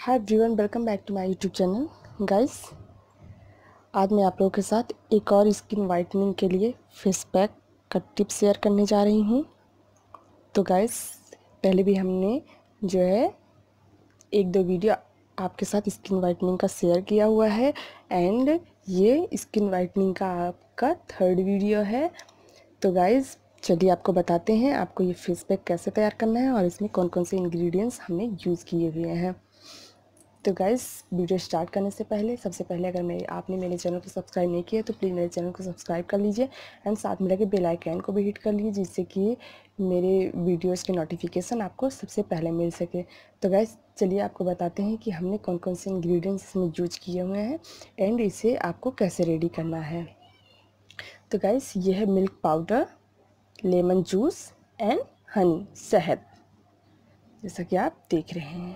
Hi everyone, welcome back to my YouTube channel. Guys, आज मैं आप लोगों के साथ एक और स्किन वाइटनिंग के लिए फेस पैक का टिप शेयर करने जा रही हूँ। तो गाइस, पहले भी हमने जो है एक दो वीडियो आपके साथ स्किन वाइटनिंग का शेयर किया हुआ है एंड ये स्किन वाइटनिंग का आपका थर्ड वीडियो है। तो गाइस, चलिए आपको बताते हैं आपको ये फेस पैक कैसे तैयार करना है और इसमें कौन कौन से इंग्रेडिएंट्स हमने यूज़ किए हुए हैं। तो गाइस, वीडियो स्टार्ट करने से पहले सबसे पहले अगर आपने मेरे चैनल को सब्सक्राइब नहीं किया तो प्लीज़ मेरे चैनल को सब्सक्राइब कर लीजिए एंड साथ में लगे बेल आइकन को भी हिट कर लीजिए, जिससे कि मेरे वीडियोस के नोटिफिकेशन आपको सबसे पहले मिल सके। तो गाइस, चलिए आपको बताते हैं कि हमने कौन कौन से इंग्रेडिएंट्स इसमें यूज किए हुए हैं एंड इसे आपको कैसे रेडी करना है। तो गाइस, ये है milk powder, lemon juice and honey, शहद, जैसा कि आप देख रहे हैं।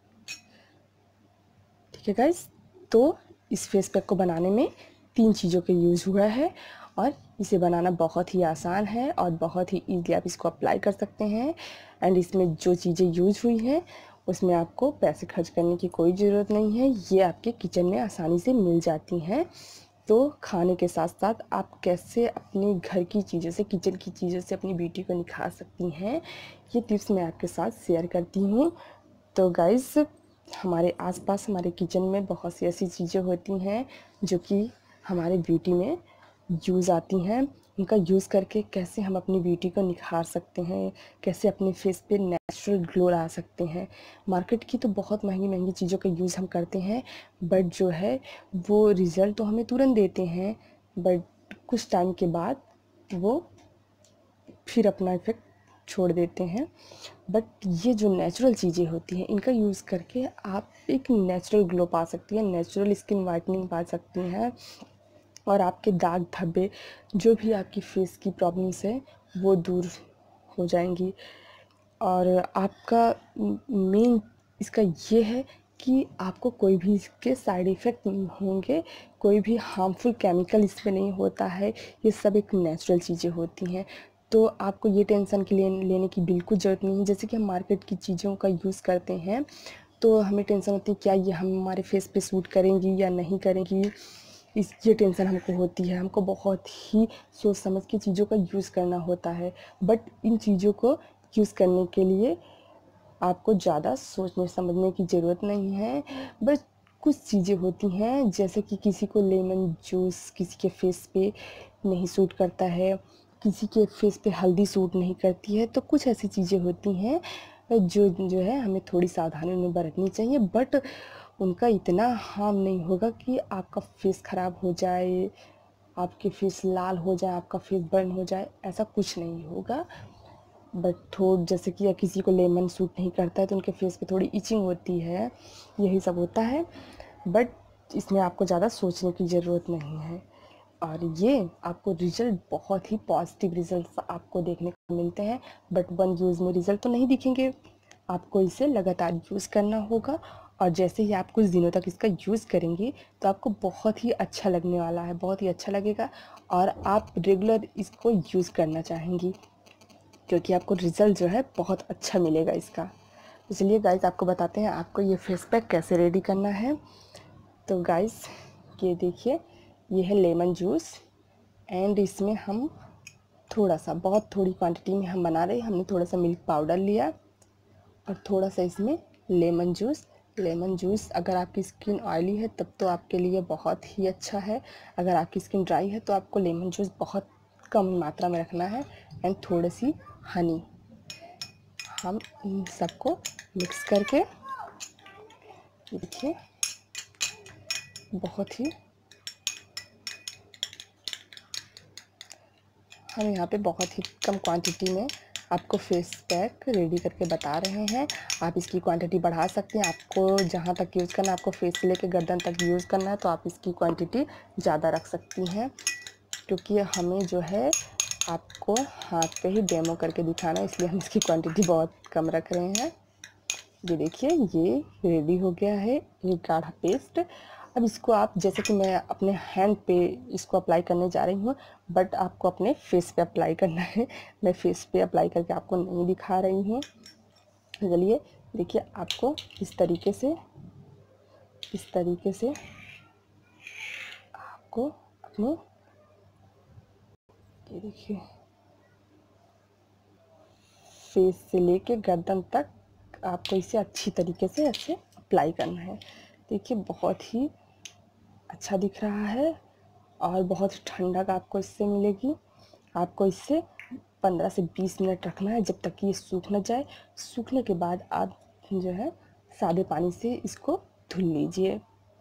ठीक है गाइस, तो इस फेस पैक को बनाने में 3 चीज़ों का यूज़ हुआ है और इसे बनाना बहुत ही आसान है और बहुत ही ईज़िली आप इसको अप्लाई कर सकते हैं। एंड इसमें जो चीज़ें यूज़ हुई हैं उसमें आपको पैसे खर्च करने की कोई ज़रूरत नहीं है, ये आपके किचन में आसानी से मिल जाती हैं। तो खाने के साथ साथ आप कैसे अपने घर की चीज़ों से, किचन की चीज़ों से अपनी ब्यूटी को निखार सकती हैं, ये टिप्स मैं आपके साथ शेयर करती हूँ। तो गाइस, हमारे आसपास हमारे किचन में बहुत सी ऐसी चीज़ें होती हैं जो कि हमारे ब्यूटी में यूज़ आती हैं। उनका यूज़ करके कैसे हम अपनी ब्यूटी को निखार सकते हैं, कैसे अपने फेस पे नेचुरल ग्लो ला सकते हैं। मार्केट की तो बहुत महंगी महंगी चीज़ों का यूज़ हम करते हैं, बट जो है वो रिज़ल्ट तो हमें तुरंत देते हैं, बट कुछ टाइम के बाद वो फिर अपना इफ़ेक्ट छोड़ देते हैं। बट ये जो नेचुरल चीज़ें होती हैं, इनका यूज़ करके आप एक नेचुरल ग्लो पा सकती हैं, नेचुरल स्किन वाइटनिंग पा सकती हैं और आपके दाग धब्बे, जो भी आपकी फेस की प्रॉब्लम्स है, वो दूर हो जाएंगी। और आपका मेन इसका ये है कि आपको कोई भी इसके साइड इफ़ेक्ट नहीं होंगे, कोई भी हार्मफुल केमिकल इसमें नहीं होता है, ये सब एक नेचुरल चीज़ें होती हैं। तो आपको ये टेंशन के लिए लेने की बिल्कुल ज़रूरत नहीं है। जैसे कि हम मार्केट की चीज़ों का यूज़ करते हैं तो हमें टेंशन होती है क्या ये हमारे फेस पे सूट करेंगी या नहीं करेंगी, ये टेंशन हमको होती है। हमको बहुत ही सोच समझ के चीज़ों का यूज़ करना होता है, बट इन चीज़ों को यूज़ करने के लिए आपको ज़्यादा सोचने समझने की ज़रूरत नहीं है। बस कुछ चीज़ें होती हैं, जैसे कि किसी को लेमन जूस किसी के फेस पे नहीं सूट करता है, किसी के फेस पे हल्दी सूट नहीं करती है। तो कुछ ऐसी चीज़ें होती हैं जो है हमें थोड़ी सावधानी उनमें बरतनी चाहिए, बट उनका इतना हार्म नहीं होगा कि आपका फेस ख़राब हो जाए, आपके फेस लाल हो जाए, आपका फेस बर्न हो जाए, ऐसा कुछ नहीं होगा। बट जैसे कि किसी को लेमन सूट नहीं करता है तो उनके फेस पे थोड़ी इचिंग होती है, यही सब होता है। बट इसमें आपको ज़्यादा सोचने की ज़रूरत नहीं है और ये आपको रिज़ल्ट, बहुत ही पॉजिटिव रिज़ल्ट आपको देखने को मिलते हैं। बट वन यूज़ में रिज़ल्ट तो नहीं दिखेंगे, आपको इसे लगातार यूज़ करना होगा और जैसे ही आप कुछ दिनों तक इसका यूज़ करेंगी तो आपको बहुत ही अच्छा लगने वाला है, बहुत ही अच्छा लगेगा और आप रेगुलर इसको यूज़ करना चाहेंगी, क्योंकि आपको रिज़ल्ट जो है बहुत अच्छा मिलेगा इसका। इसलिए गाइस, आपको बताते हैं आपको ये फेस पैक कैसे रेडी करना है। तो गाइस, ये देखिए, ये है लेमन जूस एंड इसमें हम थोड़ा सा, बहुत थोड़ी क्वांटिटी में हम बना रहे हैं। हमने थोड़ा सा मिल्क पाउडर लिया और थोड़ा सा इसमें लेमन जूस। लेमन जूस अगर आपकी स्किन ऑयली है तब तो आपके लिए बहुत ही अच्छा है, अगर आपकी स्किन ड्राई है तो आपको लेमन जूस बहुत कम मात्रा में रखना है। एंड थोड़ी सी हनी, हम इन सबको मिक्स करके, देखिए, बहुत ही हम यहाँ पे बहुत ही कम क्वांटिटी में आपको फेस पैक रेडी करके बता रहे हैं। आप इसकी क्वांटिटी बढ़ा सकते हैं, आपको जहाँ तक यूज़ करना है, आपको फेस से लेकर गर्दन तक यूज़ करना है तो आप इसकी क्वांटिटी ज़्यादा रख सकती हैं, क्योंकि हमें जो है आपको हाथ पे ही डेमो करके दिखाना है, इसलिए हम इसकी क्वांटिटी बहुत कम रख रहे हैं। ये देखिए, ये रेडी हो गया है, ये गाढ़ा पेस्ट। अब इसको आप, जैसे कि मैं अपने हैंड पे इसको अप्लाई करने जा रही हूँ, बट आपको अपने फेस पे अप्लाई करना है। मैं फेस पे अप्लाई करके आपको नहीं दिखा रही हूँ। चलिए देखिए, आपको इस तरीके से इस तरीके से आपको अपने, ये देखिए, फेस से लेके गर्दन तक आपको इसे अच्छी तरीके से ऐसे अप्लाई करना है। देखिए बहुत ही अच्छा दिख रहा है और बहुत ठंडक आपको इससे मिलेगी। आपको इससे 15 से 20 मिनट रखना है जब तक कि ये सूख न जाए। सूखने के बाद आप जो है सादे पानी से इसको धुल लीजिए।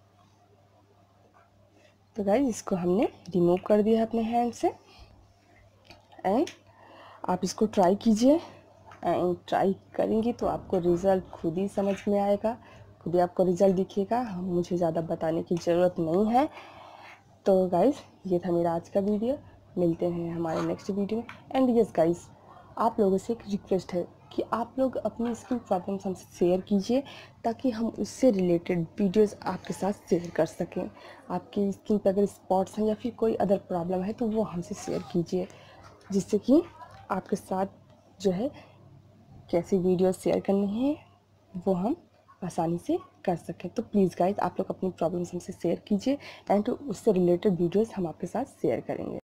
तो गाइस इसको हमने रिमूव कर दिया है अपने हैंड से एंड आप इसको ट्राई कीजिए एंड ट्राई करेंगी तो आपको रिज़ल्ट खुद ही समझ में आएगा, खुद ही आपको रिज़ल्ट दिखेगा। मुझे ज़्यादा बताने की ज़रूरत नहीं है। तो गाइस ये था मेरा आज का वीडियो, मिलते हैं हमारे नेक्स्ट वीडियो में। एंड यस गाइस, आप लोगों से एक रिक्वेस्ट है कि आप लोग अपनी स्किन प्रॉब्लम्स हमसे शेयर कीजिए ताकि हम उससे रिलेटेड वीडियोस आपके साथ शेयर कर सकें। आपकी स्किन पर अगर स्पॉट्स हैं या फिर कोई अदर प्रॉब्लम है तो वो हमसे शेयर कीजिए, जिससे कि आपके साथ जो है कैसी वीडियो शेयर करनी है वो हम आसानी से कर सकें। तो प्लीज़ गाइज आप लोग अपनी प्रॉब्लम्स हमसे शेयर कीजिए एंड उससे रिलेटेड वीडियोस हम आपके साथ शेयर करेंगे।